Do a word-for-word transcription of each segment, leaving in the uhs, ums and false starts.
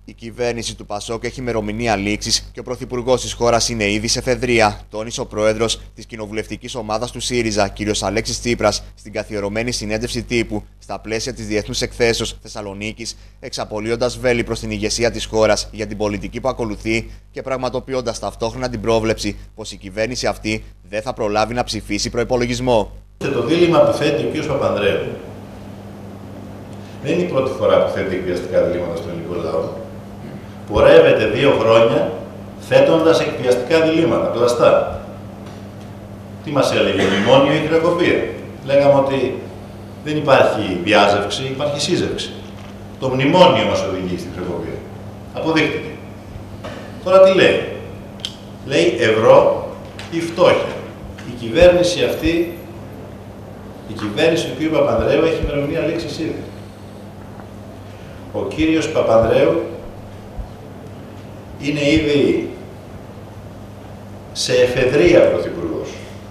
Η κυβέρνηση του Πασόκ έχει ημερομηνία λήξης και ο πρωθυπουργός της χώρας είναι ήδη σε εφεδρεία, τόνισε ο πρόεδρος της κοινοβουλευτικής ομάδας του ΣΥΡΙΖΑ, κ. Αλέξης Τσίπρας, στην καθιερωμένη συνέντευξη τύπου στα πλαίσια της Διεθνούς Εκθέσεως Θεσσαλονίκης, εξαπολύοντας βέλη προς την ηγεσία της χώρας για την πολιτική που ακολουθεί και πραγματοποιώντας ταυτόχρονα την πρόβλεψη πως η κυβέρνηση αυτή δεν θα προλάβει να ψηφίσει προϋπολογισμό. Το δίλημμα που θέτει ο κ. Παπανδρέου δεν είναι η πρώτη φορά που θέτει εκβιαστικά διλήμματα στον ελληνικό λαό. Πορεύεται δύο χρόνια θέτοντας εκβιαστικά διλήμματα, πλαστά. Τι μας έλεγε, μνημόνιο ή χρεοκοπία. Λέγαμε ότι δεν υπάρχει διάζευξη, υπάρχει σύζευξη. Το μνημόνιο μας οδηγεί στη χρεοκοπία. Αποδείχτηκε. Τώρα τι λέει. Λέει ευρώ ή φτώχεια. Η κυβέρνηση αυτή, η κυβέρνηση του κ. Παπανδρέου έχει ημερομηνία λήξης ήδη. Ο κύριος Παπανδρέου είναι ήδη σε εφεδρεία πρωθυπουργός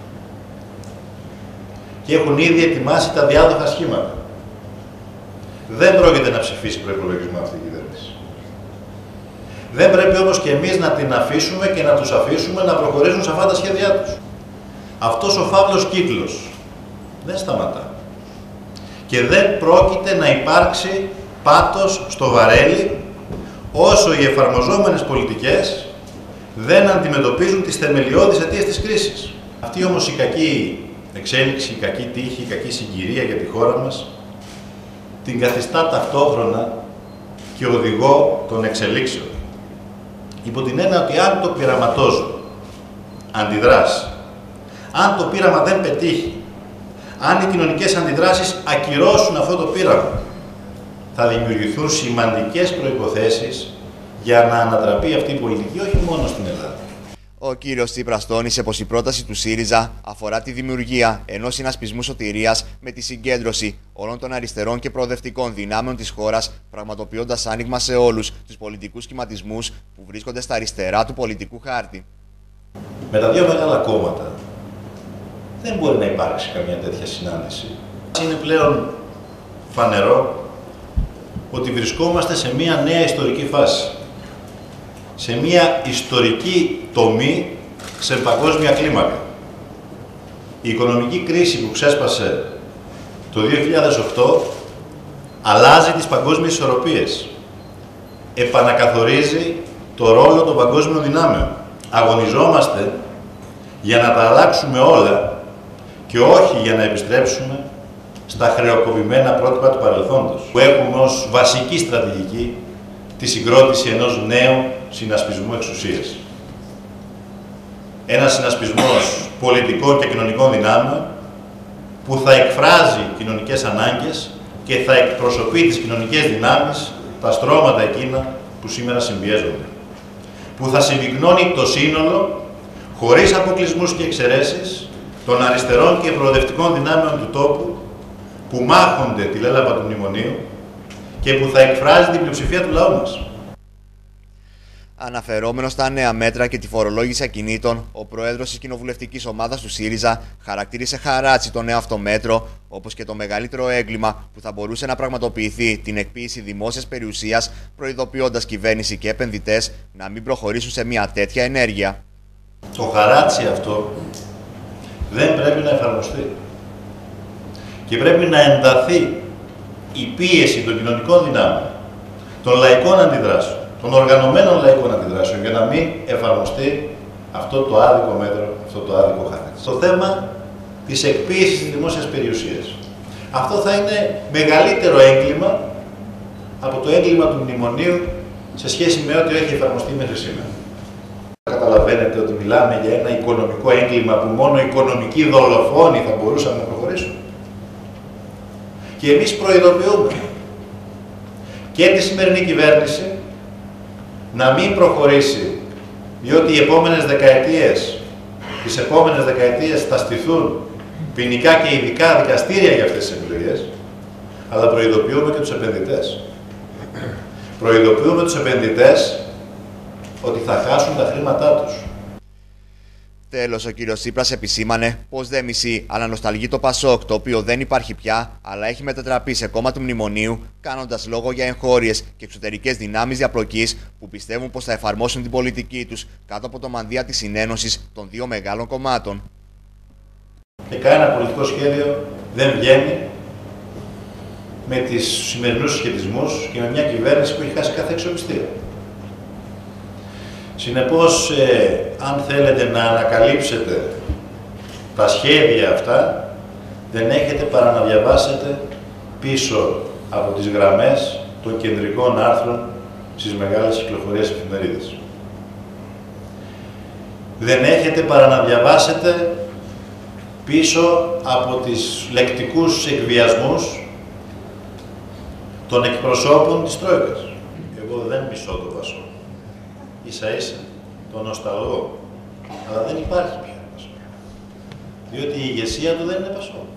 και έχουν ήδη ετοιμάσει τα διάδοχα σχήματα. Δεν πρόκειται να ψηφίσει προϋπολογισμό αυτή η κυβέρνηση. Δεν πρέπει όμως και εμείς να την αφήσουμε και να τους αφήσουμε να προχωρήσουν σε αυτά τα σχέδιά τους. Αυτός ο φαύλος κύκλος δεν σταματά. Και δεν πρόκειται να υπάρξει πάτος στο βαρέλι όσο οι εφαρμοζόμενες πολιτικές δεν αντιμετωπίζουν τις θεμελιώδεις αιτίες της κρίσης. Αυτή όμως η κακή εξέλιξη, η κακή τύχη, η κακή συγκυρία για τη χώρα μας την καθιστά ταυτόχρονα και οδηγό των εξελίξεων. Υπό την έννοια ότι αν το πειραματόζω αντιδράσει, αν το πείραμα δεν πετύχει, αν οι κοινωνικές αντιδράσεις ακυρώσουν αυτό το πείραμα, θα δημιουργηθούν σημαντικές προϋποθέσεις για να ανατραπεί αυτή η πολιτική, όχι μόνο στην Ελλάδα. Ο κύριος Τσίπρας τόνισε πως η πρόταση του ΣΥΡΙΖΑ αφορά τη δημιουργία ενός συνασπισμού σωτηρίας με τη συγκέντρωση όλων των αριστερών και προοδευτικών δυνάμεων της χώρας, πραγματοποιώντας άνοιγμα σε όλους τους πολιτικούς σχηματισμούς που βρίσκονται στα αριστερά του πολιτικού χάρτη. Με τα δύο μεγάλα κόμματα δεν μπορεί να υπάρξει καμία τέτοια συνάντηση. Είναι πλέον φανερό ότι βρισκόμαστε σε μια νέα ιστορική φάση. Σε μια ιστορική τομή σε παγκόσμια κλίμακα. Η οικονομική κρίση που ξέσπασε το δύο χιλιάδες οκτώ αλλάζει τις παγκόσμιες ισορροπίες. Επανακαθορίζει το ρόλο των παγκόσμιων δυνάμεων. Αγωνιζόμαστε για να τα αλλάξουμε όλα και όχι για να επιστρέψουμε στα χρεοκοπημένα πρότυπα του παρελθόντος, που έχουμε ως βασική στρατηγική τη συγκρότηση ενός νέου συνασπισμού εξουσίας. Ένας συνασπισμός πολιτικών και κοινωνικών δυνάμεων που θα εκφράζει κοινωνικές ανάγκες και θα εκπροσωπεί τις κοινωνικές δυνάμεις, τα στρώματα εκείνα που σήμερα συμπιέζονται. Που θα συμπυκνώνει το σύνολο, χωρίς αποκλεισμούς και εξαιρέσεις, των αριστερών και προοδευτικών δυνάμεων του τόπου, που μάχονται τη λέλαπα του μνημονίου και που θα εκφράζει την πλειοψηφία του λαού μας. Αναφερόμενος στα νέα μέτρα και τη φορολόγηση ακινήτων, ο πρόεδρος της κοινοβουλευτικής ομάδας του ΣΥΡΙΖΑ χαρακτήρισε χαράτσι το νέο αυτό μέτρο, όπως και το μεγαλύτερο έγκλημα που θα μπορούσε να πραγματοποιηθεί την εκποίηση δημόσιας περιουσίας, προειδοποιώντας κυβέρνηση και επενδυτές να μην προχωρήσουν σε μια τέτοια ενέργεια. Το χαράτσι αυτό δεν πρέπει να εφαρμοστεί. Και πρέπει να ενταθεί η πίεση των κοινωνικών δυνάμεων, των λαϊκών αντιδράσεων, των οργανωμένων λαϊκών αντιδράσεων, για να μην εφαρμοστεί αυτό το άδικο μέτρο, αυτό το άδικο χαράτσι. Το θέμα της εκποίησης της δημόσιας περιουσίας. Αυτό θα είναι μεγαλύτερο έγκλημα από το έγκλημα του μνημονίου σε σχέση με ό,τι έχει εφαρμοστεί μέχρι σήμερα. Καταλαβαίνετε ότι μιλάμε για ένα οικονομικό έγκλημα που μόνο οικονομικοί δολοφόνοι θα μπορούσαν να προχωρήσουν. Και εμείς προειδοποιούμε και τη σημερινή κυβέρνηση να μην προχωρήσει, διότι οι επόμενες δεκαετίες, τις επόμενες δεκαετίες θα στηθούν ποινικά και ειδικά δικαστήρια για αυτές τις εκλογές, αλλά προειδοποιούμε και τους επενδυτές. Προειδοποιούμε τους επενδυτές ότι θα χάσουν τα χρήματά τους. Τέλος, ο κύριος Τσίπρας επισήμανε πως δεν μισεί, αλλά νοσταλγεί το Πασόκ, το οποίο δεν υπάρχει πια, αλλά έχει μετατραπεί σε κόμμα του μνημονίου, κάνοντας λόγο για εγχώριες και εξωτερικές δυνάμεις διαπλοκής που πιστεύουν πως θα εφαρμόσουν την πολιτική τους κάτω από το μανδύα της συνένωσης των δύο μεγάλων κομμάτων. Και κανένα πολιτικό σχέδιο δεν βγαίνει με τις σημερινούς συσχετισμούς και με μια κυβέρνηση που έχει χάσει κάθε αξιοπιστία. Συνεπώς, ε, αν θέλετε να ανακαλύψετε τα σχέδια αυτά, δεν έχετε παρά να διαβάσετε πίσω από τις γραμμές των κεντρικών άρθρων στις μεγάλες κυκλοφορίες εφημερίδες. Δεν έχετε παρά να διαβάσετε πίσω από τις λεκτικούς εκβιασμούς των εκπροσώπων της Τρόικας. Εγώ δεν μισώ το Πασόκ. Ίσα ίσα το νοσταλγώ. Αλλά δεν υπάρχει πια Πασόκ. Διότι η ηγεσία του δεν είναι Πασόκ.